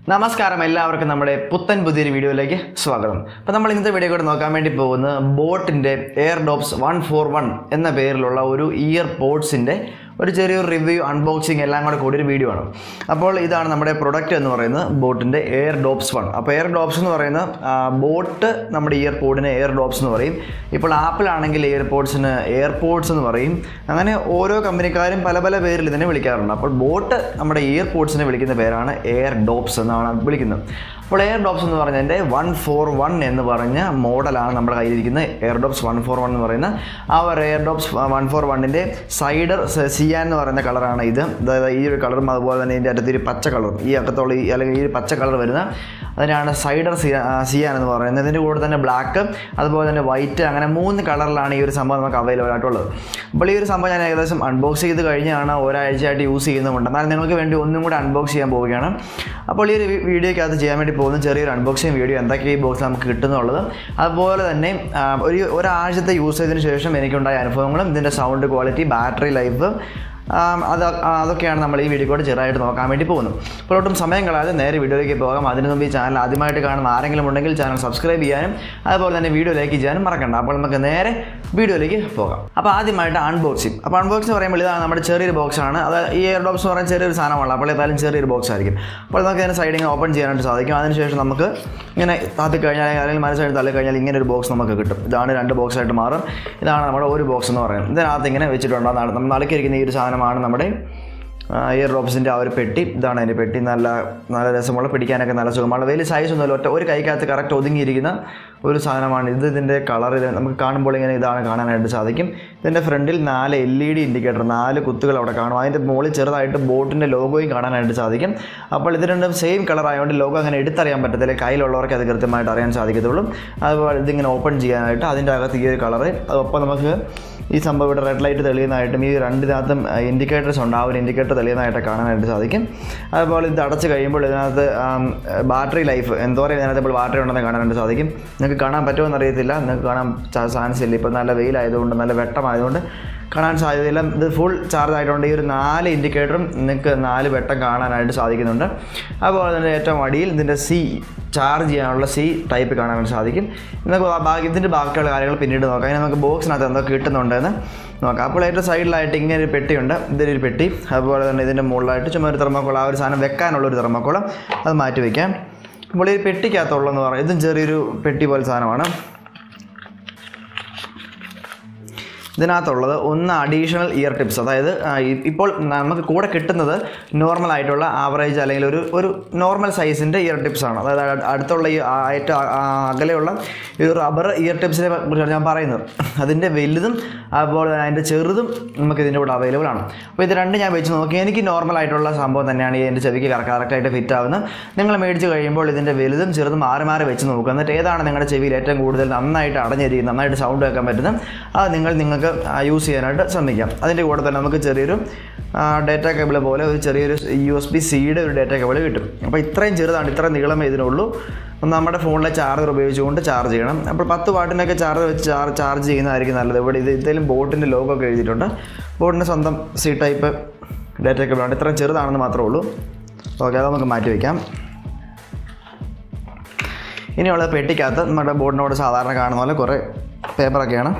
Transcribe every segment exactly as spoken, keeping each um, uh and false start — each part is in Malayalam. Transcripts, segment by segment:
നമസ്കാരം എല്ലാവർക്കും നമ്മുടെ പുത്തൻ പുതിയൊരു വീഡിയോയിലേക്ക് സ്വാഗതം. അപ്പോൾ നമ്മൾ ഇന്നത്തെ വീഡിയോ കൂടെ നോക്കാൻ വേണ്ടി പോകുന്നത് ബോട്ടിൻ്റെ എയർഡോപ്സ് വൺ ഫോർ വൺ എന്ന പേരിലുള്ള ഒരു ഇയർ പോഡ്സിൻ്റെ ഒരു ചെറിയൊരു റിവ്യൂ അൺബോക്സിങ് എല്ലാം കൂടെ കൂടിയൊരു വീഡിയോ ആണ്. അപ്പോൾ ഇതാണ് നമ്മുടെ പ്രൊഡക്റ്റ് എന്ന് പറയുന്നത് ബോട്ടിൻ്റെ എയർഡോപ്സ് വൺ. അപ്പോൾ എയർഡോപ്സ് എന്ന് പറയുന്ന ബോട്ട് നമ്മുടെ ഇയർ പോഡിന് എയർഡോപ്സ് എന്ന് പറയും. ഇപ്പോൾ ആപ്പിൾ ആണെങ്കിൽ എയർപോഡ്സിന് എയർപോഡ്സ് എന്ന് പറയും. അങ്ങനെ ഓരോ കമ്പനിക്കാരും പല പല പേരിൽ ഇതിനെ വിളിക്കാറുണ്ട്. അപ്പോൾ ബോട്ട് നമ്മുടെ ഇയർപോഡ്സിനെ വിളിക്കുന്ന പേരാണ് എയർഡോപ്സ് എന്നാണ് വിളിക്കുന്നത്. അപ്പോൾ എയർഡോപ്സ് എന്ന് പറഞ്ഞതിൻ്റെ വൺ ഫോർ വൺ എന്ന് പറഞ്ഞ മോഡലാണ് നമ്മുടെ കയ്യിലിരിക്കുന്നത്. എയർഡോപ്സ് വൺ ഫോർ വൺ എന്ന് പറയുന്ന ആ ഒരു എയർഡോപ്സ് വൺ ഫോർ വണ്ണിൻ്റെ സൈഡർ സിയാൻ എന്ന് പറയുന്ന കളറാണ് ഇത്. അതായത് ഈ ഒരു കളറും അതുപോലെ തന്നെ ഇതിൻ്റെ അടുത്ത് ഒരു പച്ച കളറും ഈ അകത്തുള്ള ഈ അല്ലെങ്കിൽ ഈ ഒരു പച്ച കളർ വരുന്ന അതിനാണ് സൈഡർ സിയാൻ എന്ന് പറയുന്നത്. ഇതിൻ്റെ കൂടെ തന്നെ ബ്ലാക്ക് അതുപോലെ തന്നെ വൈറ്റ് അങ്ങനെ മൂന്ന് കളറിലാണ് ഈ ഒരു സംഭവം നമുക്ക് അവൈലബിൾ ആയിട്ടുള്ളത്. അപ്പോൾ ഈ ഒരു സംഭവം ഞാൻ ഏകദേശം അൺബോക്സ് ചെയ്ത് കഴിഞ്ഞാണ് ഒരാഴ്ചയായിട്ട് യൂസ് ചെയ്യുന്നുമുണ്ട്. എന്നാൽ നിങ്ങൾക്ക് വേണ്ടി ഒന്നും കൂടി അൺബോക്സ് ചെയ്യാൻ പോവുകയാണ്. അപ്പോൾ ഈ ഒരു വീഡിയോയ്ക്കകത്ത് ചെയ്യാൻ വേണ്ടി പോകുന്ന ചെറിയൊരു അൺബോക്സിങ് വീഡിയോ എന്തൊക്കെ ഈ ബോക്സ് നമുക്ക് കിട്ടുന്നുള്ളത്, അതുപോലെ തന്നെ ഒരു ഒരാഴ്ചത്തെ യൂസ് ചെയ്തതിന് ശേഷം എനിക്കുണ്ടായ അനുഭവങ്ങളും ഇതിൻ്റെ സൗണ്ട് ക്വാളിറ്റി, ബാറ്ററി ലൈഫ്, അത് അതൊക്കെയാണ് നമ്മൾ ഈ വീഡിയോ കൂടെ ചെറുതായിട്ട് നോക്കാൻ വേണ്ടി പോകുന്നത്. അപ്പോൾ ഒട്ടും സമയം കളയാതെ നേരെ വീഡിയോയിലേക്ക് പോകാം. അതിനു മുമ്പ് ഈ ചാനൽ ആദ്യമായിട്ട് കാണുന്ന ആരെങ്കിലും ഉണ്ടെങ്കിൽ ചാനൽ സബ്സ്ക്രൈബ് ചെയ്യാനും അതുപോലെ തന്നെ വീഡിയോ ലൈക്ക് ചെയ്യാനും മറക്കണ്ട. അപ്പോൾ നമുക്ക് നേരെ വീഡിയോയിലേക്ക് പോകാം. അപ്പോൾ ആദ്യമായിട്ട് അൺബോക്സിങ്. അപ്പോൾ അൺബോക്സിങ് പറയുമ്പോൾ ഇതാണ് നമ്മുടെ ചെറിയൊരു ബോക്സാണ്. അത് ഈ എയർഡോപ്സ് എന്ന് പറയുന്ന ചെറിയൊരു സാധനമാണ്. അപ്പോൾ ഏതായാലും ചെറിയൊരു ബോക്സ് ആയിരിക്കും. അപ്പോൾ നമുക്ക് അതിന് സൈഡിൽ ഓപ്പൺ ചെയ്യാനായിട്ട് സാധിക്കും. അതിനുശേഷം നമുക്ക് ഇങ്ങനെ താത്തി കഴിഞ്ഞാൽ അല്ലെങ്കിൽ മനസ്സിലായിട്ട് തള്ളി കഴിഞ്ഞാൽ ഇങ്ങനെ ഒരു ബോക്സ് നമുക്ക് കിട്ടും. ഇതാണ് രണ്ട് ബോക്സ് ആയിട്ട് മാറും. ഇതാണ് നമ്മുടെ ഒരു ബോക്സ് എന്ന് പറയുന്നത്. ഇതിനകത്ത് ഇങ്ങനെ വെച്ചിട്ടുണ്ട്. നമ്മൾ നടുക്കിരിക്കുന്ന ഈ ഒരു സാധനം ാണ് നമ്മുടെ ഇയർഡോപ്സിൻ്റെ ആ ഒരു പെട്ടി. ഇതാണ് അതിൻ്റെ പെട്ടി. നല്ല നല്ല രസമുള്ള, പിടിക്കാനൊക്കെ നല്ല സുഖമാണ്. വലിയ സൈസൊന്നുമില്ല, ഒറ്റ ഒരു കൈക്കകത്ത് കറക്റ്റ് ഒതുങ്ങിയിരിക്കുന്ന ഒരു സാധനമാണ് ഇത്. ഇതിൻ്റെ കളർ നമുക്ക് കാണുമ്പോൾ ഇങ്ങനെ ഇതാണ് കാണാനായിട്ട് സാധിക്കും. ഇതിൻ്റെ ഫ്രണ്ടിൽ നാല് എൽ ഇ ഡി ഇൻഡിക്കേറ്റർ, നാല് കുത്തുകൾ അവിടെ കാണും. അതിൻ്റെ മുകളിൽ ചെറുതായിട്ട് ബോട്ടിൻ്റെ ലോഗോയും കാണാനായിട്ട് സാധിക്കും. അപ്പോൾ ഇത് രണ്ടും സെയിം കളർ ആയതുകൊണ്ട് ലോഗോ അങ്ങനെ എടുത്തറിയാൻ പറ്റത്തില്ല. കയ്യിലുള്ളവർക്ക് അത് കൃത്യമായിട്ട് അറിയാൻ സാധിക്കത്തുള്ളൂ. അതുപോലെ ഇതിങ്ങനെ ഓപ്പൺ ചെയ്യാനായിട്ട് അതിൻ്റെ അകത്ത് ഈ ഒരു കളറ്, അതൊപ്പം നമുക്ക് ഈ സംഭവം ഇവിടെ റെഡ് ലൈറ്റ് തെളിയുന്നതായിട്ടും ഈ രണ്ടിനകത്തും ഇൻഡിക്കേറ്റേഴ്സ് ഉണ്ട്. ആ ഒരു ഇൻഡിക്കേറ്റർ തെളിയുന്നതായിട്ട് കാണാനായിട്ട് സാധിക്കും. അതുപോലെ ഇത് അടച്ച് കഴിയുമ്പോൾ ഇതിനകത്ത് ബാറ്ററി ലൈഫ് എന്തോരം ഇതിനകത്ത് ഇപ്പോൾ ബാറ്ററി ഉണ്ടെന്ന് കാണാനായിട്ട് സാധിക്കും. നിങ്ങൾക്ക് കാണാൻ പറ്റുമെന്ന് അറിയത്തില്ല, നിങ്ങൾക്ക് കാണാൻ ചാൻസ് ഇല്ല. ഇപ്പോൾ നല്ല വെയിലായതുകൊണ്ട്, നല്ല വെട്ടമായതുകൊണ്ട് കാണാൻ സാധ്യതയില്ല. ഇത് ഫുൾ ചാർജ് ആയതുകൊണ്ട് ഈ ഒരു നാല് ഇൻഡിക്കേറ്ററും നിങ്ങൾക്ക് നാല് വെട്ടം കാണാനായിട്ട് സാധിക്കുന്നുണ്ട്. അതുപോലെ തന്നെ ഏറ്റവും അടിയിൽ ഇതിൻ്റെ സി ചാർജ് ചെയ്യാനുള്ള സി ടൈപ്പ് കാണാനായിട്ട് സാധിക്കും. നമുക്ക് ഇതിൻ്റെ ബാക്കിയുള്ള കാര്യങ്ങൾ പിന്നീട് നോക്കാം. അതിന് നമുക്ക് ബോക്സിനകത്ത് എന്തോ കിട്ടുന്നുണ്ടെന്ന് നോക്കാം. അപ്പോൾ ഏറ്റവും സൈഡിലായിട്ട് ഇങ്ങനെ ഒരു പെട്ടിയുണ്ട്. ഇതിലൊരു പെട്ടി, അതുപോലെ തന്നെ ഇതിൻ്റെ മുകളിലായിട്ട് ചുമ്മാ ഒരു തെർമോക്കോൾ, ആ ഒരു സാധനം വെക്കാനുള്ളൊരു തെർമോക്കോൾ, അത് മാറ്റി വയ്ക്കാം. അപ്പോൾ ഈ പെട്ടിക്കകത്തുള്ളതെന്ന് പറയാം, ഇതും ചെറിയൊരു പെട്ടി പോലെ സാധനമാണ്. ഇതിനകത്തുള്ളത് ഒന്ന് അഡീഷണൽ ഇയർ ടിപ്സ്. അതായത് ഇപ്പോൾ നമുക്ക് കൂടെ കിട്ടുന്നത് നോർമൽ ആയിട്ടുള്ള ആവറേജ് അല്ലെങ്കിൽ ഒരു ഒരു നോർമൽ സൈസിൻ്റെ ഇയർ ടിപ്സാണ്. അതായത് അടുത്തുള്ള ഈ ഏറ്റവും അകലെയുള്ള ഈ റബ്ബർ ഇയർ ടിപ്സിനെ കുറിച്ചാണ് ഞാൻ പറയുന്നത്. അതിൻ്റെ വലുതും അതുപോലെ അതിൻ്റെ ചെറുതും നമുക്ക് ഇതിൻ്റെ കൂടെ അവൈലബിൾ ആണ്. അപ്പോൾ ഇത് രണ്ട് ഞാൻ വെച്ച് നോക്കി. എനിക്ക് നോർമൽ ആയിട്ടുള്ള സംഭവം തന്നെയാണ് ഈ എൻ്റെ ചെവിക്ക് കറക്റ്റായിട്ട് ഫിറ്റ് ആവുന്നത്. നിങ്ങൾ മേടിച്ച് കഴിയുമ്പോൾ ഇതിൻ്റെ വലുതും ചെറുതും മാറി മാറി വെച്ച് നോക്കുക. എന്നിട്ട് ഏതാണ് നിങ്ങളുടെ ചെവിയിൽ ഏറ്റവും കൂടുതൽ നന്നായിട്ട് അടഞ്ഞിരിക്കുന്നത്, നന്നായിട്ട് സൗണ്ട് കേൾക്കാൻ പറ്റുന്നത്, അത് നിങ്ങൾ നിങ്ങൾക്ക് യൂസ് ചെയ്യാനായിട്ട് ശ്രമിക്കാം. അതിൻ്റെ കൂടെ തന്നെ നമുക്ക് ചെറിയൊരു ഡേറ്റ കേബിൾ പോലെ ഒരു ചെറിയൊരു യു എസ് ബി സിയുടെ ഒരു ഡേറ്റ കേബിൾ കിട്ടും. അപ്പോൾ ഇത്രയും ചെറുതാണ്, ഇത്രയും നീളമേ ഇതിനുള്ളൂ. നമ്മുടെ ഫോണിലെ ചാർജർ ഉപയോഗിച്ചുകൊണ്ട് ചാർജ് ചെയ്യണം. അപ്പോൾ പത്ത് വാട്ടിനൊക്കെ ചാർജർ വെച്ച് ചാർജ് ചാർജ് ചെയ്യുന്നതായിരിക്കും നല്ലത്. ഇവിടെ ഇത് ഇതിലും ബോട്ടിൻ്റെ ലോഗോ ഒക്കെ എഴുതിയിട്ടുണ്ട്. ബോട്ടിൻ്റെ സ്വന്തം സി ടൈപ്പ് ഡേറ്റ കേബിളാണ്. ഇത്രയും ചെറുതാണെന്ന് മാത്രമേ ഉള്ളൂ. ഓക്കെ, അത് നമുക്ക് മാറ്റി വയ്ക്കാം. ഇനിയുള്ള പെട്ടിക്കകത്ത് നമ്മുടെ ബോർഡിനോട് സാധാരണ കാണുന്ന പോലെ കുറേ പേപ്പറൊക്കെയാണ്.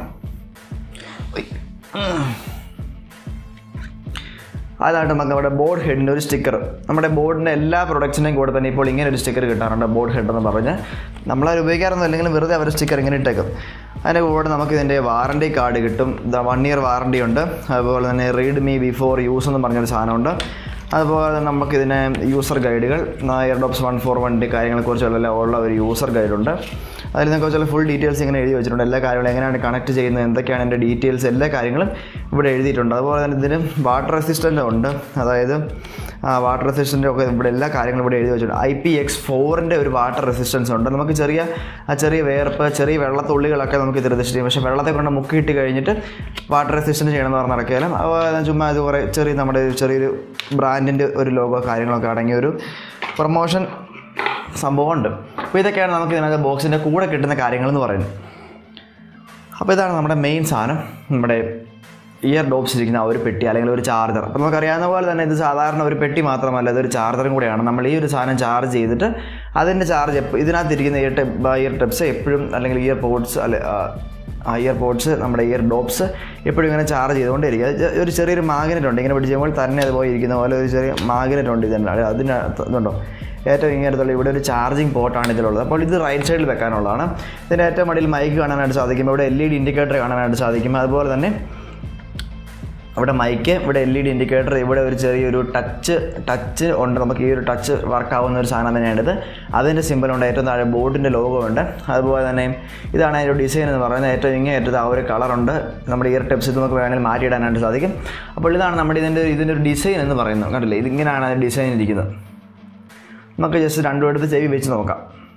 അതായിട്ട് നമുക്ക് നമ്മുടെ ബോർഡ് ഹെഡിൻ്റെ ഒരു സ്റ്റിക്കർ, നമ്മുടെ ബോർഡിൻ്റെ എല്ലാ പ്രൊഡക്ട്സിൻ്റെയും കൂടെ തന്നെ ഇപ്പോൾ ഇങ്ങനെ ഒരു സ്റ്റിക്കർ കിട്ടാറുണ്ട്. ബോർഡ് ഹെഡ് എന്ന് പറഞ്ഞ് നമ്മളത് ഉപയോഗിക്കാറൊന്നും അല്ലെങ്കിൽ വെറുതെ അവർ സ്റ്റിക്കർ ഇങ്ങനെ ഇട്ടേക്കും. അതിൻ്റെ കൂടെ നമുക്ക് ഇതിൻ്റെ വാറണ്ടി കാർഡ് കിട്ടും. വൺ ഇയർ വാറണ്ടി ഉണ്ട്. അതുപോലെ തന്നെ റീഡ് മീ ബിഫോർ യൂസ് എന്ന് പറഞ്ഞൊരു സാധനമുണ്ട്. അതുപോലെ നമുക്കിതിന് യൂസർ ഗൈഡുകൾ, എയർഡോപ്സ് വൺ ഫോർ വണ്ണിൻ്റെ കാര്യങ്ങളെക്കുറിച്ചുള്ള ഉള്ള ഒരു യൂസർ ഗൈഡുണ്ട്. അതിൽ നിന്നെക്കുറിച്ചുള്ള ഫുൾ ഡീറ്റെയിൽസ് ഇങ്ങനെ എഴുതി വെച്ചിട്ടുണ്ട്. എല്ലാ കാര്യങ്ങളും എങ്ങനെയാണ് കണക്ട് ചെയ്യുന്നത്, എന്തൊക്കെയാണ് എൻ്റെ ഡീറ്റെയിൽസ്, എല്ലാ കാര്യങ്ങളും ഇവിടെ എഴുതിയിട്ടുണ്ട്. അതുപോലെ തന്നെ ഇതിന് വാട്ടർ റെസിസ്റ്റൻ്റ് ഉണ്ട്. അതായത് വാട്ടർ റെസിസ്റ്റൻ്റ് ഒക്കെ ഇവിടെ എല്ലാ കാര്യങ്ങളും ഇവിടെ എഴുതി വെച്ചിട്ടുണ്ട്. ഐ പി എക്സ് ഫോറിൻ്റെ ഒരു വാട്ടർ റെസിസ്റ്റൻസ് ഉണ്ട്. നമുക്ക് ചെറിയ ചെറിയ വേർപ്പ്, ചെറിയ വെള്ളത്തുള്ളികളൊക്കെ നമുക്ക് ഇത് റെസിസ്റ്റ് ചെയ്യും. പക്ഷേ വെള്ളത്തെ കൊണ്ട് മുക്കിയിട്ട് കഴിഞ്ഞിട്ട് വാട്ടർ റെസിസ്റ്റൻറ്റ് ചെയ്യണമെന്ന് പറഞ്ഞാൽ നടക്കിയാലും അതുപോലെ ചുമ്മാ ഇത് കുറേ ചെറിയ നമ്മുടെ ചെറിയൊരു ബ്രാൻഡിൻ്റെ ഒരു ലോഗോ കാര്യങ്ങളൊക്കെ അടങ്ങിയ ഒരു പ്രൊമോഷൻ സംഭവമുണ്ട്. അപ്പോൾ ഇതൊക്കെയാണ് നമുക്ക് ഇതിനകത്ത് ബോക്സിൻ്റെ കൂടെ കിട്ടുന്ന കാര്യങ്ങളെന്ന് പറയുന്നത്. അപ്പോൾ ഇതാണ് നമ്മുടെ മെയിൻ സാധനം, നമ്മുടെ ഇയർ ഡോപ്സ് ഇരിക്കുന്ന ആ ഒരു പെട്ടി അല്ലെങ്കിൽ ഒരു ചാർജർ. അപ്പോൾ നമുക്കറിയാവുന്ന പോലെ തന്നെ ഇത് സാധാരണ ഒരു പെട്ടി മാത്രമല്ല, ഇതൊരു ചാർജറും കൂടെയാണ്. നമ്മൾ ഈ ഒരു സാധനം ചാർജ് ചെയ്തിട്ട് അതിൻ്റെ ചാർജ് എപ്പോൾ ഇതിനകത്തിരിക്കുന്ന ഇയർ ടെപ്പ് ഇയർ ടെപ്സ് എപ്പോഴും അല്ലെങ്കിൽ ഇയർ പോഡ്സ് അല്ലെ ഇയർ പോഡ്സ് നമ്മുടെ ഇയർ ഡോപ്സ് എപ്പോഴും ഇങ്ങനെ ചാർജ് ചെയ്തുകൊണ്ടിരിക്കുക. ഒരു ചെറിയൊരു മാഗ്നറ്റ് ഉണ്ട്, ഇങ്ങനെ പിടിച്ച് കഴിയുമ്പോൾ തന്നെ അതുപോലെ ഇരിക്കുന്ന പോലെ ഒരു ചെറിയ മാഗ്നറ്റ് ഉണ്ട്. ഇതുണ്ട് അതിനകത്ത് ഇതുണ്ടോ ഏറ്റവും ഇങ്ങനത്തുള്ള ഇവിടെ ഒരു ചാർജിങ് പോർട്ടാണ് ഇതിലുള്ളത്. അപ്പോൾ ഇത് റൈറ്റ് സൈഡിൽ വെക്കാനുള്ളതാണ്. ഇതിൻ്റെ ഏറ്റവും അടിയിൽ മൈക്ക് കാണാനായിട്ട് സാധിക്കും, ഇവിടെ എൽ ഇ ഡി ഇൻഡിക്കേറ്റർ കാണാനായിട്ട് സാധിക്കും. അതുപോലെ തന്നെ ഇവിടെ മൈക്ക്, ഇവിടെ എൽ ഇ ഡി ഇൻഡിക്കേറ്റർ, ഇവിടെ ഒരു ചെറിയൊരു ടച്ച് ടച്ച് ഉണ്ട്. നമുക്ക് ഈ ഒരു ടച്ച് വർക്കാവുന്ന ഒരു സാധനം തന്നെയാണ് ഇത്. അതിൻ്റെ സിമ്പിളുണ്ട്, ഏറ്റവും താഴെ ബോട്ടിൻ്റെ ലോഗോ ഉണ്ട്. അതുപോലെ തന്നെ ഇതാണ് അതിൻ്റെ ഡിസൈൻ എന്ന് പറയുന്നത്. ഏറ്റവും ഇങ്ങനെ ഏറ്റവും ആ ഒരു കളറുണ്ട്. നമ്മുടെ ഇയർ ടെപ്സ് നമുക്ക് വേണമെങ്കിൽ മാറ്റിയിടാനായിട്ട് സാധിക്കും. അപ്പോൾ ഇതാണ് നമ്മുടെ ഇതിൻ്റെ ഇതിൻ്റെ ഒരു ഡിസൈൻ എന്ന് പറയുന്നത്. കണ്ടില്ലേ, ഇതിങ്ങനെയാണ് അതിൻ്റെ ഡിസൈൻ ഇരിക്കുന്നത്. നമുക്ക് ജസ്റ്റ് രണ്ടും എടുത്ത് ചെവി വെച്ച് നോക്കാം.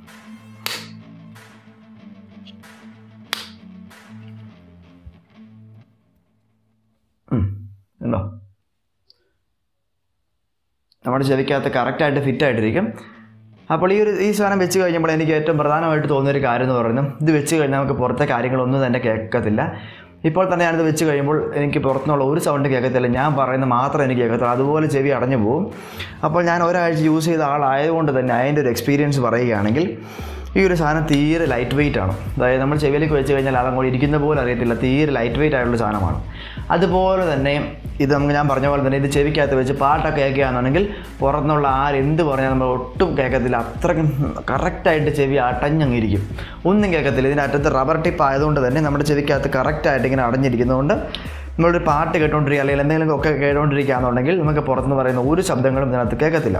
ഉണ്ടോ, നമ്മുടെ ചെവിക്കകത്ത് കറക്റ്റായിട്ട് ഫിറ്റായിട്ടിരിക്കും. അപ്പോൾ ഈ ഒരു ഈ സാധനം വെച്ച് കഴിഞ്ഞപ്പോൾ എനിക്ക് ഏറ്റവും പ്രധാനമായിട്ട് തോന്നിയൊരു കാര്യം എന്ന് പറയുന്നത്, ഇത് വെച്ച് കഴിഞ്ഞാൽ നമുക്ക് പുറത്തെ കാര്യങ്ങളൊന്നും തന്നെ കേൾക്കത്തില്ല. ഇപ്പോൾ തന്നെ ഞാനിത് വെച്ച് കഴിയുമ്പോൾ എനിക്ക് പുറത്തുനിന്നുള്ള ഒരു സൗണ്ട് കേൾക്കത്തില്ല, ഞാൻ പറയുന്നത് മാത്രമേ എനിക്ക് കേൾക്കത്തുള്ളൂ. അതുപോലെ ചെവി അടഞ്ഞു പോകും. അപ്പോൾ ഞാൻ ഒരാഴ്ച യൂസ് ചെയ്ത ആളായതുകൊണ്ട് തന്നെ അതിൻ്റെ ഒരു എക്സ്പീരിയൻസ് പറയുകയാണെങ്കിൽ ഈ ഒരു സാധനം തീരെ ലൈറ്റ് വെയിറ്റ് ആണ്. അതായത് നമ്മൾ ചെവിയിലേക്ക് വെച്ച് കഴിഞ്ഞാൽ അതങ്ങോട്ട് ഇരിക്കുന്ന പോലെ അറിയത്തില്ല, തീരെ ലൈറ്റ് വെയിറ്റ് ആയിട്ടുള്ള സാധനമാണ്. അതുപോലെ തന്നെ ഇത് നമുക്ക് ഞാൻ പറഞ്ഞ പോലെ തന്നെ ഇത് ചെവിക്കകത്ത് വെച്ച് പാട്ടൊക്കെ കേൾക്കുകയാണെന്നുണ്ടെങ്കിൽ പുറത്തുനിന്നുള്ള ആരെന്ത് പറഞ്ഞാൽ നമ്മൾ ഒട്ടും കേൾക്കത്തില്ല. അത്രയ്ക്കും കറക്റ്റായിട്ട് ചെവി അടഞ്ഞങ്ങിരിക്കും, ഒന്നും കേൾക്കത്തില്ല. ഇതിൻ്റെ അറ്റത്ത് റബ്ബർ ടിപ്പ് ആയതുകൊണ്ട് തന്നെ നമ്മുടെ ചെവിക്കകത്ത് കറക്റ്റായിട്ട് ഇങ്ങനെ അടഞ്ഞിരിക്കുന്നതുകൊണ്ട് നമ്മളൊരു പാട്ട് കേട്ടോണ്ടിരിക്കുക അല്ലെങ്കിൽ എന്തെങ്കിലും ഒക്കെ കേട്ടോണ്ടിരിക്കുകയാണെന്നുണ്ടെങ്കിൽ നമുക്ക് പുറത്തുനിന്ന് പറയുന്ന ഒരു ശബ്ദങ്ങളും ഇതിനകത്ത് കേൾക്കത്തില്ല.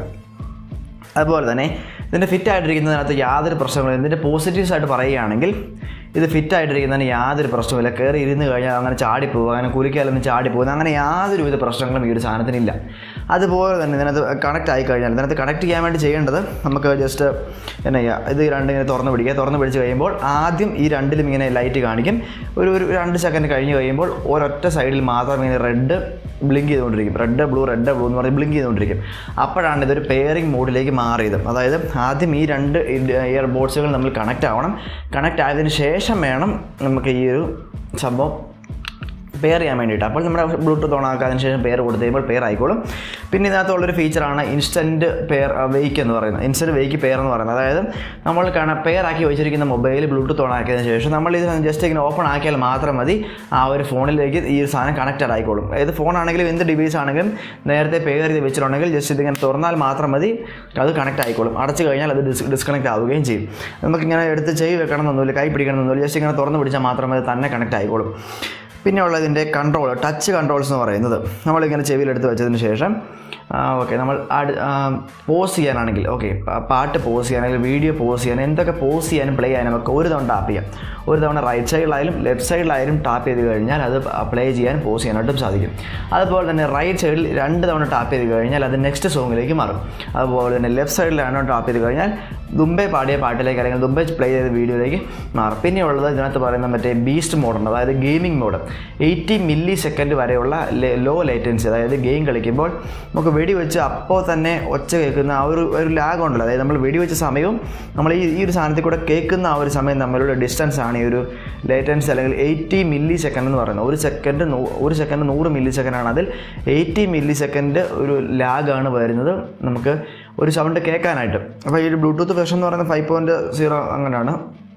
അതുപോലെ തന്നെ ഇതിൻ്റെ ഫിറ്റായിട്ടിരിക്കുന്നതിനകത്ത് യാതൊരു പ്രശ്നങ്ങളും. ഇതിൻ്റെ പോസിറ്റീവ്സ് ആയിട്ട് പറയുകയാണെങ്കിൽ ഇത് ഫിറ്റായിട്ടിരിക്കുന്നതിന് യാതൊരു പ്രശ്നമില്ല. കയറി ഇരുന്ന് കഴിഞ്ഞാൽ അങ്ങനെ ചാടിപ്പോകുക, അങ്ങനെ കുലിക്കാലൊന്നും ചാടിപ്പോകുന്നത്, അങ്ങനെ യാതൊരുവിധ പ്രശ്നങ്ങളും ഈ ഒരു സാധനത്തിനില്ല. അതുപോലെ തന്നെ ഇതിനകത്ത് കണക്റ്റ് ആയി കഴിഞ്ഞാൽ ഇതിനകത്ത് കണക്ട് ചെയ്യാൻ വേണ്ടി ചെയ്യേണ്ടത് നമുക്ക് ജസ്റ്റ് എന്നാ ചെയ്യുക, ഇത് രണ്ടിങ്ങനെ തുറന്ന് പിടിക്കുക. തുറന്ന് പിടിച്ച് കഴിയുമ്പോൾ ആദ്യം ഈ രണ്ടിലും ഇങ്ങനെ ലൈറ്റ് കാണിക്കും. ഒരു ഒരു രണ്ട് സെക്കൻഡ് കഴിഞ്ഞ് കഴിയുമ്പോൾ ഒരൊറ്റ സൈഡിൽ മാത്രം ഇങ്ങനെ റെഡ് ബ്ലിങ്ക് ചെയ്തുകൊണ്ടിരിക്കും. റെഡ് ബ്ലൂ റെഡ് ബ്ലൂ എന്ന് പറഞ്ഞ് ബ്ലിങ്ക് ചെയ്തുകൊണ്ടിരിക്കും. അപ്പോഴാണ് ഇതൊരു പെയറിംഗ് മോഡിലേക്ക് മാറിയത്. അതായത് ആദ്യം ഈ രണ്ട് ഇയർ ബോഡ്സുകൾ നമ്മൾ കണക്റ്റ് ആവണം. കണക്റ്റ് ആയതിനു ശേഷം വേണം നമുക്ക് ഈ ഒരു സംഭവം പെയർ ചെയ്യാൻ വേണ്ടിയിട്ട്. അപ്പോൾ നമ്മുടെ ബ്ലൂടൂത്ത് ഓൺ ആക്കുക, അതിന് ശേഷം പെയർ കൊടുത്ത് കഴിയുമ്പോൾ പെയർ ആയിക്കോളും. പിന്നെ ഇതിനകത്തുള്ളൊരു ഫീച്ചറാണ് ഇൻസ്റ്റൻറ്റ് പെയർ വെയ്ക്ക് എന്ന് പറയുന്നത്. ഇൻസ്റ്റൻറ്റ് വെയ്ക്ക് പെയർ എന്ന് പറയുന്നത്, അതായത് നമ്മൾ കാണാൻ പെയർ ആക്കി വെച്ചിരിക്കുന്ന മൊബൈൽ ബ്ലൂടൂത്ത് ഓൺ ആക്കിയതിന് ശേഷം നമ്മൾ ഇത് ജസ്റ്റ് ഇങ്ങനെ ഓപ്പൺ ആക്കിയാൽ മാത്രം മതി ആ ഒരു ഫോണിലേക്ക് ഈ ഒരു സാധനം കണക്റ്റഡ് ആയിക്കോളും. ഏത് ഫോണാണെങ്കിലും എന്ത് ഡിവൈസ് ആണെങ്കിലും നേരത്തെ പെയർ ചെയ്ത് വെച്ചിട്ടുണ്ടെങ്കിൽ ജസ്റ്റ് ഇതിങ്ങനെ തുറന്നാൽ മാത്രം മതി, അത് കണക്റ്റ് ആയിക്കോളും. അടച്ചു കഴിഞ്ഞാൽ അത് ഡിസ് ഡിസ്കണക്റ്റ് ആവുകയും ചെയ്യും. നമുക്കിങ്ങനെ എടുത്ത് ചെവി വെക്കണമെന്നൊന്നുമില്ല, കൈ പിടിക്കണമെന്നൊന്നുമില്ല, ജസ്റ്റ് ഇങ്ങനെ തുറന്ന് പിടിച്ചാൽ മാത്രം മതി, തന്നെ കണക്റ്റ് ആയിക്കോളും. പിന്നെ ഉള്ളതിൻ്റെ കൺട്രോൾ, ടച്ച് കൺട്രോൾസ് എന്ന് പറയുന്നത്, നമ്മളിങ്ങനെ ചെവിയിലെടുത്ത് വെച്ചതിന് ശേഷം ഓക്കെ നമ്മൾ പോസ് ചെയ്യാനാണെങ്കിൽ, ഓക്കെ പാട്ട് പോസ് ചെയ്യാനാണെങ്കിൽ വീഡിയോ പോസ് ചെയ്യാൻ, എന്തൊക്കെ പോസ് ചെയ്യാനും പ്ലേ ചെയ്യാനും ഒക്കെ ഒരു തവണ ടാപ്പ് ചെയ്യാം. ഒരു തവണ റൈറ്റ് സൈഡിലായാലും ലെഫ്റ്റ് സൈഡിലായാലും ടാപ്പ് ചെയ്ത് കഴിഞ്ഞാൽ അത് പ്ലേ ചെയ്യാൻ പോസ് ചെയ്യാനായിട്ടും സാധിക്കും. അതുപോലെ തന്നെ റൈറ്റ് സൈഡിൽ രണ്ട് തവണ ടാപ്പ് ചെയ്ത് കഴിഞ്ഞാൽ അത് നെക്സ്റ്റ് സോങ്ങിലേക്ക് മാറും. അതുപോലെ തന്നെ ലെഫ്റ്റ് സൈഡിലാണ് ടാപ്പ് ചെയ്ത് കഴിഞ്ഞാൽ ദുബൈ പാടിയ പാട്ടിലേക്ക് അല്ലെങ്കിൽ ദുബൈ പ്ലേ ചെയ്ത വീഡിയോയിലേക്ക് മാറും. പിന്നെയുള്ളത് ഇതിനകത്ത് പറയുന്ന മറ്റേ ബീസ്റ്റ് മോഡുണ്ട്, അതായത് gaming mode. Eighty milli second വരെയുള്ള ലോ ലേറ്റൻസി, അതായത് ഗെയിം കളിക്കുമ്പോൾ നമുക്ക് വെടിവെച്ച് അപ്പോൾ തന്നെ ഒച്ച കേൾക്കുന്ന ആ ഒരു ഒരു ലാഗ് ഉണ്ടല്ലോ, അതായത് നമ്മൾ വെടിവെച്ച സമയവും നമ്മൾ ഈ ഈ ഒരു സാധനത്തിൽ കൂടെ കേൾക്കുന്ന ആ ഒരു സമയം തമ്മിലുള്ള ഡിസ്റ്റൻസ് ആണ് ഈ ഒരു ലേറ്റൻസി അല്ലെങ്കിൽ എയ്റ്റി മില്ലി സെക്കൻഡ് എന്ന് പറയുന്നത്. ഒരു സെക്കൻഡ് ഒരു സെക്കൻഡ് നൂറ് മില്ലി സെക്കൻഡാണ്. അതിൽ എയ്റ്റി മില്ലി സെക്കൻഡ് ഒരു ലാഗാണ് വരുന്നത് നമുക്ക് ഒരു സൗണ്ട് കേൾക്കാനായിട്ട്. അപ്പോൾ ഈ ഒരു ബ്ലൂടൂത്ത് വെർഷൻ എന്ന് പറയുന്നത് ഫൈവ് പോയിൻറ്റ് സീറോ അങ്ങനെയാണ്.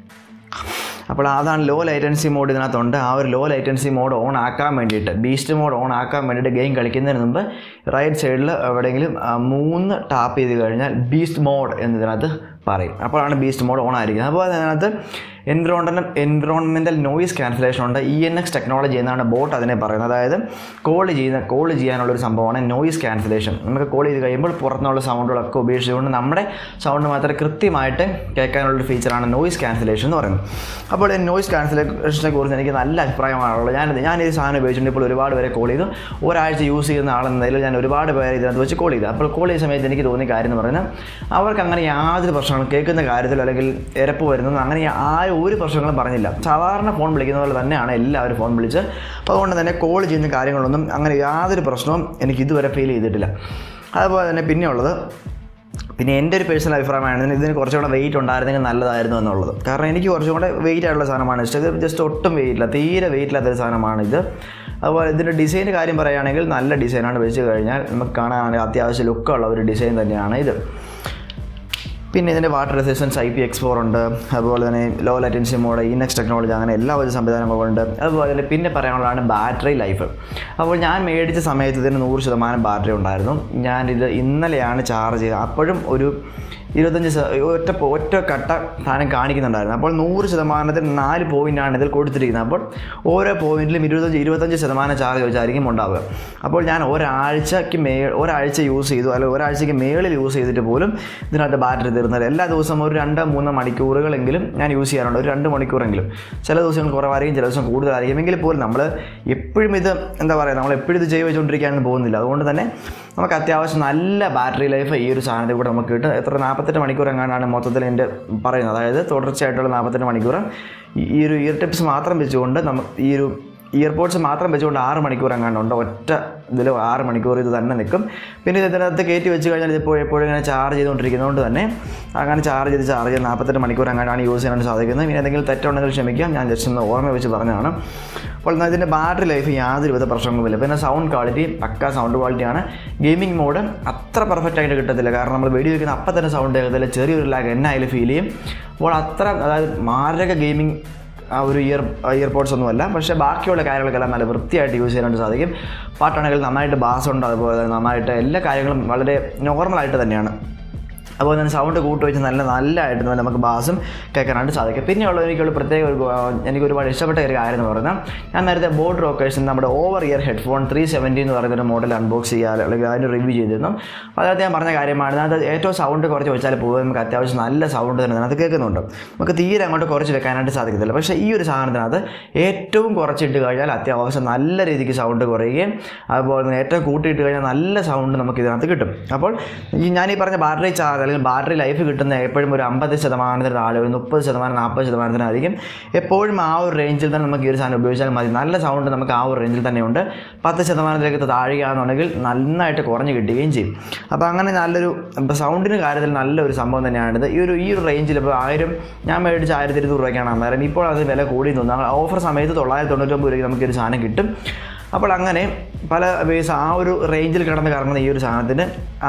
അപ്പോൾ അതാണ് ലോ ലൈറ്റൻസി മോഡ് ഇതിനകത്തുണ്ട്. ആ ഒരു ലോ ലൈറ്റൻസി മോഡ് ഓൺ ആക്കാൻ വേണ്ടിയിട്ട്, ബീസ്റ്റ് മോഡ് ഓൺ ആക്കാൻ വേണ്ടിയിട്ട് ഗെയിം കളിക്കുന്നതിന് മുമ്പ് റൈറ്റ് സൈഡിൽ എവിടെയെങ്കിലും മൂന്ന് ടാപ്പ് ചെയ്ത് കഴിഞ്ഞാൽ ബീസ്റ്റ് മോഡ് എന്നതിനകത്ത് പറയും. അപ്പോഴാണ് ബീസ്റ്റ് മോഡ് ഓൺ ആയിരിക്കുന്നത്. അതുപോലെ അതിനകത്ത് എൻവിറോൺമെൻ്റൽ എൻവിറോൺമെൻ്റൽ നോയിസ് ക്യാൻസലേഷൻ ഉണ്ട്. ഇ എൻ എക്സ് ടെക്നോളജി എന്നാണ് ബോട്ട് അതിനെ പറയുന്നത്. അതായത് കോൾ ചെയ്യുന്ന കോൾ ചെയ്യാനുള്ളൊരു സംഭവമാണ് നോയിസ് ക്യാൻസലേഷൻ. നമുക്ക് കോൾ ചെയ്ത് കഴിയുമ്പോൾ പുറത്തുനിന്നുള്ള സൗണ്ടുകളൊക്കെ ഉപേക്ഷിച്ചുകൊണ്ട് നമ്മുടെ സൗണ്ട് മാത്രമേ കൃത്യമായിട്ട് കേൾക്കാനുള്ളൊരു ഫീച്ചറാണ് നോയിസ് ക്യാൻസലേഷൻ എന്ന് പറയുന്നത്. അപ്പോൾ ഈ നോയിസ് ക്യാൻസലേഷനെ കുറിച്ച് എനിക്ക് നല്ല അഭിപ്രായമാണുള്ളത്. ഞാൻ ഞാൻ ഈ സാധനം ഉപയോഗിച്ചിട്ടുണ്ട്. ഇപ്പോൾ ഒരുപാട് പേരെ കോൾ ചെയ്തു. ഒരാഴ്ച യൂസ് ചെയ്യുന്ന ആളെന്നതിൽ ഞാൻ ഒരുപാട് പേരെ ഇതിനകത്ത് വെച്ച് കോൾ ചെയ്തു. അപ്പോൾ കോൾ ചെയ്യുന്ന സമയത്ത് എനിക്ക് തോന്നിയ കാര്യം എന്ന് പറയുന്നത്, അവർക്ക് അങ്ങനെ യാതൊരു പ്രശ്നങ്ങളും കേൾക്കുന്ന കാര്യത്തിൽ അല്ലെങ്കിൽ ഇരപ്പ് വരുന്നത് അങ്ങനെ ആരും ഒരു പ്രശ്നങ്ങളും പറഞ്ഞില്ല. സാധാരണ ഫോൺ വിളിക്കുന്ന പോലെ തന്നെയാണ് എല്ലാവരും ഫോൺ വിളിച്ച്. അപ്പോൾ അതുകൊണ്ട് തന്നെ കോൾ ചെയ്യുന്ന കാര്യങ്ങളൊന്നും അങ്ങനെ യാതൊരു പ്രശ്നവും എനിക്ക് ഇതുവരെ ഫീൽ ചെയ്തിട്ടില്ല. അതുപോലെ തന്നെ പിന്നെയുള്ളത്, പിന്നെ എൻ്റെ ഒരു പേഴ്സണൽ അഭിപ്രായമാണ് ഇതിന് കുറച്ചുകൂടെ വെയിറ്റ് ഉണ്ടായിരുന്നെങ്കിൽ നല്ലതായിരുന്നു എന്നുള്ളത്. കാരണം എനിക്ക് കുറച്ചും കൂടെ വെയിറ്റ് ആയിട്ടുള്ള സാധനമാണ് ഇഷ്ടം. ഇത് ജസ്റ്റ് ഒട്ടും വെയിറ്റില്ല, തീരെ വെയിറ്റില്ലാത്തൊരു സാധനമാണ് ഇത്. അതുപോലെ ഇതിൻ്റെ ഡിസൈൻ്റെ കാര്യം പറയുകയാണെങ്കിൽ നല്ല ഡിസൈനാണ് വെച്ച് കഴിഞ്ഞാൽ നമുക്ക് കാണാനാണെങ്കിൽ അത്യാവശ്യം ലുക്കുള്ള ഒരു ഡിസൈൻ തന്നെയാണ് ഇത്. പിന്നെ ഇതിൻ്റെ water resistance I P X four ഉണ്ട്, അതുപോലെ തന്നെ low latency mode, E N X technology, അങ്ങനെ എല്ലാ ഒരു സംവിധാനങ്ങളുണ്ട്. അതുപോലെ തന്നെ പിന്നെ പറയാനുള്ളതാണ് ബാറ്ററി ലൈഫ്. അപ്പോൾ ഞാൻ മേടിച്ച സമയത്ത് ഇതിന് നൂറ് ശതമാനം ബാറ്ററി ഉണ്ടായിരുന്നു. ഞാനിത് ഇന്നലെയാണ് ചാർജ് ചെയ്തത്. അപ്പോഴും ഒരു ഇരുപത്തഞ്ച് ഒറ്റ ഒറ്റ കട്ട സാധനം കാണിക്കുന്നുണ്ടായിരുന്നു. അപ്പോൾ നൂറ് ശതമാനത്തിന് നാല് പോയിൻ്റാണ് ഇതിൽ കൊടുത്തിരിക്കുന്നത്. അപ്പോൾ ഓരോ പോയിന്റിലും ഇരുപത്തഞ്ച് ഇരുപത്തഞ്ച് ശതമാനം ചാർജ് വെച്ചായിരിക്കും ഉണ്ടാവുക. അപ്പോൾ ഞാൻ ഒരാഴ്ചയ്ക്ക് മേ ഒരാഴ്ച യൂസ് ചെയ്തു, അല്ലെങ്കിൽ ഒരാഴ്ചയ്ക്ക് മേളിൽ യൂസ് ചെയ്തിട്ട് പോലും ഇതിനകത്ത് ബാറ്ററി തീർന്നത്. എല്ലാ ദിവസവും ഒരു രണ്ടോ മൂന്നോ മണിക്കൂറുകളെങ്കിലും ഞാൻ യൂസ് ചെയ്യാറുണ്ട്, ഒരു രണ്ട് മണിക്കൂറെങ്കിലും. ചില ദിവസങ്ങൾ കുറവായിരിക്കും, ചില ദിവസം കൂടുതലായിരിക്കും. എങ്കിൽ പോലും നമ്മൾ എപ്പോഴും ഇത് എന്താ പറയുക, നമ്മൾ എപ്പോഴും ഇത് ചെയ്ത് വെച്ചുകൊണ്ടിരിക്കാനൊന്നും പോകുന്നില്ല. അതുകൊണ്ട് തന്നെ നമുക്ക് അത്യാവശ്യം നല്ല ബാറ്ററി ലൈഫ് ഈ ഒരു സാധനത്തിൽ കൂടെ നമുക്ക് കിട്ടും. എത്ര നാൽപ്പത്തെട്ട് മണിക്കൂർ എങ്ങാണ്ടാണ് മൊത്തത്തിൽ എൻ്റെ പറയുന്നത്. അതായത് തുടർച്ചയായിട്ടുള്ള നാൽപ്പത്തെട്ട് മണിക്കൂർ ഈ ഒരു ഇയർ ടിപ്സ് മാത്രം വെച്ചുകൊണ്ട് നമുക്ക് ഈ ഒരു ഇയർപോഡ്സ് മാത്രം വെച്ചുകൊണ്ട് ആറ് മണിക്കൂർ എങ്ങാണ്ടുണ്ട്. ഒറ്റ ഇതിൽ ആറ് മണിക്കൂർ ഇത് തന്നെ നിൽക്കും. പിന്നെ ഇതിനകത്ത് കയറ്റി വെച്ച് കഴിഞ്ഞാൽ ഇതിപ്പോൾ എപ്പോഴും ഇങ്ങനെ ചാർജ് ചെയ്തുകൊണ്ടിരിക്കുന്നതുകൊണ്ട് തന്നെ അങ്ങനെ ചാർജ് ചെയ്ത് ചാർജ് ചെയ്ത് നാൽപ്പത്തെട്ട് മണിക്കൂർ എങ്ങാണ്ടാണ് യൂസ് ചെയ്യാനായിട്ട് സാധിക്കുന്നത്. പിന്നെ എന്തെങ്കിലും തെറ്റുണ്ടെങ്കിൽ ക്ഷമിക്കാം, ഞാൻ ജസ്റ്റ് ഒന്ന് ഓർമ്മ വെച്ച് പറഞ്ഞതാണ്. അപ്പോൾ ഇതിൻ്റെ ബാറ്ററി ലൈഫ് യാതൊരുവിധ പ്രശ്നങ്ങളുമില്ല. പിന്നെ സൗണ്ട് ക്വാളിറ്റി പക്ക സൗണ്ട് ക്വാളിറ്റിയാണ്. ഗെയിമിംഗ് മോഡ് അത്ര പെർഫെക്റ്റ് ആയിട്ട് കിട്ടത്തില്ല, കാരണം നമ്മൾ വെടി വയ്ക്കുന്ന അപ്പം തന്നെ സൗണ്ട് കേൾക്കത്തില്ല, ചെറിയൊരു ലാഗ് എന്നായാലും ഫീൽ ചെയ്യും. അപ്പോൾ അത്ര അതായത് മാരക ഗെയിമിംഗ് ആ ഒരു ഇയർ ഇയർപോഡ്സ് ഒന്നുമല്ല. പക്ഷേ ബാക്കിയുള്ള കാര്യങ്ങളൊക്കെല്ലാം നല്ല വൃത്തിയായിട്ട് യൂസ് ചെയ്യാനായിട്ട് സാധിക്കും. പാട്ടാണെങ്കിൽ നന്നായിട്ട് ബാസ് ഉണ്ട്, അതുപോലെ നന്നായിട്ട് എല്ലാ കാര്യങ്ങളും വളരെ നോർമലായിട്ട് തന്നെയാണ്. അതുപോലെ തന്നെ സൗണ്ട് കൂട്ടി വെച്ച് നല്ല നല്ലതായിട്ട് തന്നെ നമുക്ക് ബാസും കേൾക്കാനായിട്ട് സാധിക്കും. പിന്നെയുള്ള എനിക്കുള്ള പ്രത്യേക ഒരു എനിക്ക് ഒരുപാട് ഇഷ്ടപ്പെട്ട ഒരു കാര്യം എന്ന് പറഞ്ഞാൽ, ഞാൻ നേരത്തെ ബോട്ട് റോക്കേഴ്സിന് നമ്മുടെ over ear headphone three seventy എന്ന് പറയുന്നൊരു മോഡൽ അൺബോക്സ് ചെയ്യാൻ അല്ലെങ്കിൽ അതിന് റിവ്യൂ ചെയ്തിരുന്നു. അതിനകത്ത് ഞാൻ പറഞ്ഞ കാര്യമാണ്, അത് ഏറ്റവും സൗണ്ട് കുറച്ച് വെച്ചാൽ പോകും നമുക്ക് അത്യാവശ്യം നല്ല സൗണ്ട് തന്നെ അതിനകത്ത് കേൾക്കുന്നുണ്ട്. നമുക്ക് തീരെ അങ്ങോട്ട് കുറച്ച് വെക്കാനായിട്ട് സാധിക്കത്തില്ല. പക്ഷേ ഈ ഒരു സാധനത്തിനകത്ത് ഏറ്റവും കുറച്ചിട്ട് കഴിഞ്ഞാൽ അത്യാവശ്യം നല്ല രീതിക്ക് സൗണ്ട് കുറയുകയും അതുപോലെ തന്നെ ഏറ്റവും കൂട്ടിയിട്ട് കഴിഞ്ഞാൽ നല്ല സൗണ്ട് നമുക്ക് ഇതിനകത്ത് കിട്ടും. അപ്പോൾ ഈ ഞാൻ ഈ പറഞ്ഞ ബാറ്ററി ചാർജ് അല്ലെങ്കിൽ ബാറ്ററി ലൈഫ് കിട്ടുന്ന എപ്പോഴും ഒരു അമ്പത് ശതമാനത്തിന് താഴെ ഒരു മുപ്പത് ശതമാനം നാൽപ്പത് ശതമാനത്തിനായിരിക്കും. എപ്പോഴും ആ ഒരു റേഞ്ചിൽ തന്നെ നമുക്ക് ഈ ഒരു സാധനം ഉപയോഗിച്ചാൽ മതി. നല്ല സൗണ്ട് നമുക്ക് ആ ഒരു റേഞ്ചിൽ തന്നെയുണ്ട്. പത്ത് ശതമാനത്തിലേക്ക് താഴുകയാണെന്നുണ്ടെങ്കിൽ നന്നായിട്ട് കുറഞ്ഞ് കിട്ടുകയും ചെയ്യും. അപ്പോൾ അങ്ങനെ നല്ലൊരു സൗണ്ടിൻ്റെ കാര്യത്തിൽ നല്ലൊരു സംഭവം തന്നെയാണിത്. ഈ ഒരു ഈ ഒരു റേഞ്ചിൽ ഇപ്പോൾ ആയിരം ഞാൻ മേടിച്ച് ആയിരത്തി ഇരുന്നൂറ് രൂപയ്ക്കാണ് അന്നേരം. ഇപ്പോൾ അത് വില കൂടി തോന്നുന്നു. ഓഫർ സമയത്ത് തൊള്ളായിരത്തി തൊണ്ണൂറ്റൊമ്പത് രൂപയ്ക്ക് നമുക്ക് ഒരു സാധനം കിട്ടും. അപ്പോൾ അങ്ങനെ പല വേസ് ആ ഒരു റേഞ്ചിൽ കിടന്ന് കറങ്ങുന്ന ഈ ഒരു സാധനത്തിന്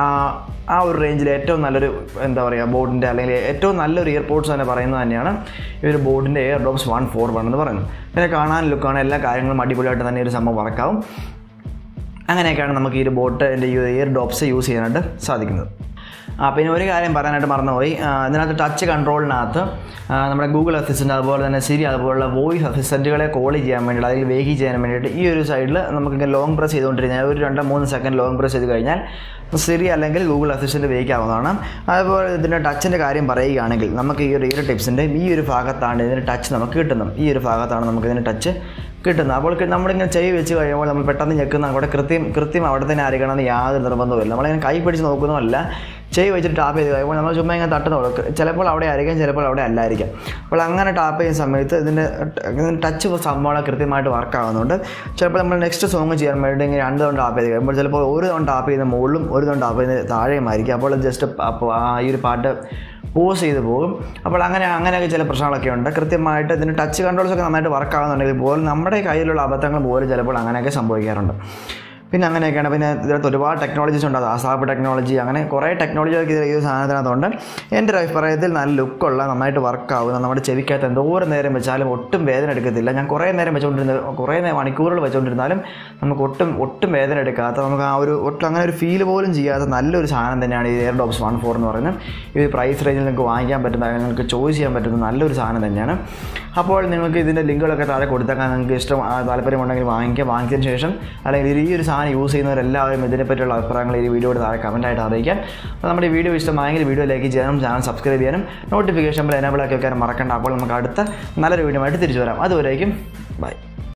ആ ഒരു റേഞ്ചിൽ ഏറ്റവും നല്ലൊരു എന്താ പറയുക ബോട്ടിൻ്റെ അല്ലെങ്കിൽ ഏറ്റവും നല്ലൊരു ഇയർപോഡ്സ് തന്നെ പറയുന്നത് തന്നെയാണ് ഈ ഒരു ബോട്ടിൻ്റെ എയർഡോപ്സ് വൺ ഫോർ വൺ എന്ന് പറയുന്നത്. പിന്നെ കാണാൻ ലുക്കാണ്, എല്ലാ കാര്യങ്ങളും അടിപൊളിയായിട്ട് തന്നെ ഒരു സംഭവം വർക്കാവും. അങ്ങനെയൊക്കെയാണ് നമുക്ക് ഈ ഒരു ബോട്ടിൻ്റെ ഈ ഇയർഡോപ്സ് യൂസ് ചെയ്യാനായിട്ട് സാധിക്കുന്നത്. ആ പിന്നെ ഒരു കാര്യം പറയാനായിട്ട് മറന്നുപോയി, ഇതിനകത്ത് ടച്ച് കൺട്രോളിനകത്ത് നമ്മുടെ ഗൂഗിൾ അസിസ്റ്റൻറ്റ് അതുപോലെ തന്നെ സിരി അതുപോലുള്ള വോയിസ് അസിസ്റ്റൻറ്റുകളെ കോൾ ചെയ്യാൻ വേണ്ടിയിട്ട് അല്ലെങ്കിൽ വേഗി ചെയ്യാൻ വേണ്ടിയിട്ട് ഈ ഒരു സൈഡിൽ നമുക്കിങ്ങനെ ലോങ് പ്രസ് ചെയ്തുകൊണ്ടിരുന്നാൽ ഒരു രണ്ടോ മൂന്ന് സെക്കൻഡ് ലോങ് പ്രസ് ചെയ്ത് കഴിഞ്ഞാൽ സിരി അല്ലെങ്കിൽ ഗൂഗിൾ അസിസ്റ്റൻറ്റ് വേഗിക്കാവുന്നതാണ്. അതുപോലെ ഇതിൻ്റെ ടച്ചിൻ്റെ കാര്യം പറയുകയാണെങ്കിൽ നമുക്ക് ഈ ഒരു ഇയർ ടിപ്സിൻ്റെ ഈ ഒരു ഭാഗത്താണ് ഇതിന് ടച്ച് നമുക്ക് കിട്ടുന്നത്. ഈ ഒരു ഭാഗത്താണ് നമുക്ക് ഇതിന് ടച്ച് കിട്ടുന്നത്. അപ്പോൾ നമ്മളിങ്ങനെ ചെയ്ത് വെച്ച് കഴിയുമ്പോൾ നമ്മൾ പെട്ടെന്ന് ഞെക്കുന്ന അവിടെ കൃത്യം കൃത്യം അവിടെ തന്നെ ആയിരിക്കണമെന്ന് യാതൊരു നിർബന്ധമില്ല. നമ്മളിങ്ങനെ കൈ പിടിച്ച് നോക്കുന്നതല്ല, ചെയ്ത് വെച്ചിട്ട് ടാപ്പ് ചെയ്ത് കഴിയുമ്പോൾ നമ്മൾ ചുമ്മാ ഇങ്ങനെ തട്ടുന്ന കൊടുക്കുക. ചിലപ്പോൾ അവിടെ ആയിരിക്കാം, ചിലപ്പോൾ അവിടെ അല്ലായിരിക്കാം. അപ്പോൾ അങ്ങനെ ടാപ്പ് ചെയ്യുന്ന സമയത്ത് ഇതിൻ്റെ ടച്ച് സംഭവങ്ങൾ കൃത്യമായിട്ട് വർക്ക് ആകുന്നുണ്ട്. ചിലപ്പോൾ നമ്മൾ നെക്സ്റ്റ് സോങ് ചെയ്യാൻ വേണ്ടി ഇങ്ങനെ രണ്ട് തവണ ടാപ്പ് ചെയ്ത് കഴിയുമ്പോൾ ചിലപ്പോൾ ഒരു തവണ ടാപ്പ് ചെയ്യുന്ന മുകളിലും ഒരു തവണ ടാപ്പ് ചെയ്യുന്ന താഴെയുമായിരിക്കും. അപ്പോൾ ജസ്റ്റ് അപ്പോൾ ആ ഈ ഒരു പാട്ട് പോസ് ചെയ്ത് പോകും. അപ്പോൾ അങ്ങനെ അങ്ങനെയൊക്കെ ചില പ്രശ്നങ്ങളൊക്കെ ഉണ്ട്. കൃത്യമായിട്ട് ഇതിന് ടച്ച് കൺട്രോൾസൊക്കെ നന്നായിട്ട് വർക്ക് ആകുന്നുണ്ടെങ്കിൽ പോലും നമ്മുടെ കയ്യിലുള്ള അബദ്ധങ്ങൾ പോലും ചിലപ്പോൾ അങ്ങനെയൊക്കെ സംഭവിക്കാറുണ്ട്. പിന്നെ അങ്ങനെയൊക്കെയാണ്. പിന്നെ ഇതിനകത്ത് ഒരുപാട് ടെക്നോളജീസ് ഉണ്ട്. ആസാപ്പ് ടെക്നോളജി, അങ്ങനെ കുറേ ടെക്നോളജിയൊക്കെ ഈ ഒരു സാധനത്തിനകത്തുണ്ട്. എൻ്റെ ഒരു അഭിപ്രായത്തിൽ നല്ല ലുക്കുള്ള നന്നായിട്ട് വർക്കാവുന്ന നമ്മുടെ ചെവിക്കകത്ത് എന്തോരം നേരം വെച്ചാലും ഒട്ടും വേദന എടുക്കത്തില്ല. ഞാൻ കുറേ നേരം വെച്ചുകൊണ്ടിരുന്ന കുറേ മണിക്കൂറുകൾ വെച്ചുകൊണ്ടിരുന്നാലും നമുക്ക് ഒട്ടും ഒട്ടും വേദന എടുക്കാത്ത, നമുക്ക് ആ ഒരു ഒട്ടും അങ്ങനെ ഒരു ഫീൽ പോലും ചെയ്യാത്ത നല്ലൊരു സാധനം തന്നെയാണ് ഈ എയർഡോപ്സ് വൺ ഫോർ എന്ന് പറയുന്നത്. ഈ പ്രൈസ് റേഞ്ചിൽ നിങ്ങൾക്ക് വാങ്ങിക്കാൻ പറ്റുന്ന, നിങ്ങൾക്ക് ചോയ്സ് ചെയ്യാൻ പറ്റുന്ന നല്ലൊരു സാധനം തന്നെയാണ്. അപ്പോൾ നിങ്ങൾക്ക് ഇതിൻ്റെ ലിങ്കുകളൊക്കെ താഴെ കൊടുത്തേക്കാൻ നിങ്ങൾക്ക് ഇഷ്ടം താല്പര്യമുണ്ടെങ്കിൽ വാങ്ങിക്കുക. വാങ്ങിച്ചതിന് ശേഷം അല്ലെങ്കിൽ ഈ ഒരു സാധനം യൂസ് ചെയ്യുന്നവരെല്ലാവരും ഇതിനെപ്പറ്റിയുള്ള അഭിപ്രായങ്ങൾ ഈ വീഡിയോയുടെ താഴെ കമൻറ്റായിട്ട് അറിയിക്കാൻ. അപ്പോൾ നമ്മുടെ വീഡിയോ ഇഷ്ടമായെങ്കിൽ വീഡിയോ ലൈക്ക് ചെയ്യാനും ചാനൽ സബ്സ്ക്രൈബ് ചെയ്യാനും നോട്ടിഫിക്കേഷൻ ബെൽ എനേബിൾ ആക്കി വെക്കാനും മറക്കണ്ട. അപ്പോൾ നമുക്ക് അടുത്ത നല്ലൊരു വീഡിയോ ആയിട്ട് തിരിച്ചു വരാം. അതുവരേക്കും ബൈ.